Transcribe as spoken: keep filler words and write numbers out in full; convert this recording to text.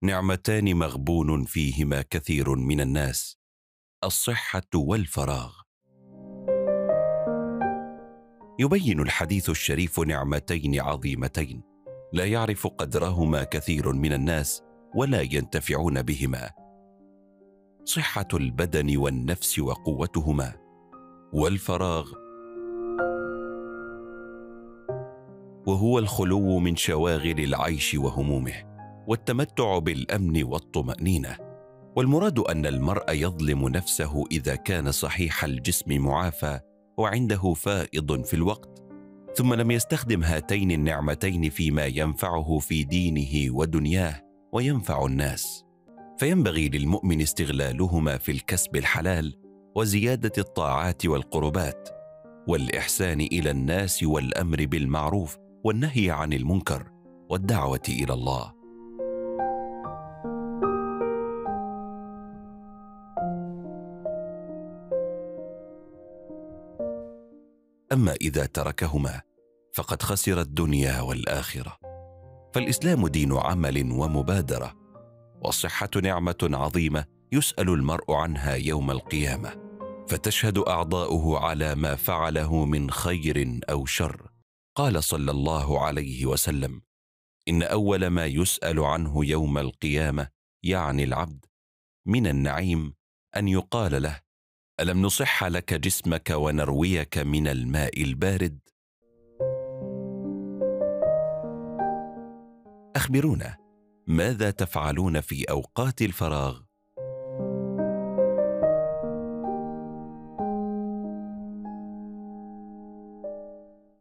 نعمتان مغبون فيهما كثير من الناس: الصحة والفراغ. يبين الحديث الشريف نعمتين عظيمتين لا يعرف قدرهما كثير من الناس ولا ينتفعون بهما: صحة البدن والنفس وقوتهما، والفراغ وهو الخلو من شواغل العيش وهمومه، والتمتع بالأمن والطمأنينة. والمراد أن المرء يظلم نفسه إذا كان صحيح الجسم معافى وعنده فائض في الوقت، ثم لم يستخدم هاتين النعمتين فيما ينفعه في دينه ودنياه وينفع الناس. فينبغي للمؤمن استغلالهما في الكسب الحلال وزيادة الطاعات والقربات والإحسان إلى الناس والأمر بالمعروف والنهي عن المنكر والدعوة إلى الله. أما إذا تركهما فقد خسر الدنيا والآخرة. فالإسلام دين عمل ومبادرة، والصحة نعمة عظيمة يسأل المرء عنها يوم القيامة، فتشهد أعضاؤه على ما فعله من خير أو شر. قال صلى الله عليه وسلم: إن أول ما يسأل عنه يوم القيامة، يعني العبد، من النعيم أن يقال له: ألم نصح لك جسمك ونرويك من الماء البارد؟ أخبرونا، ماذا تفعلون في أوقات الفراغ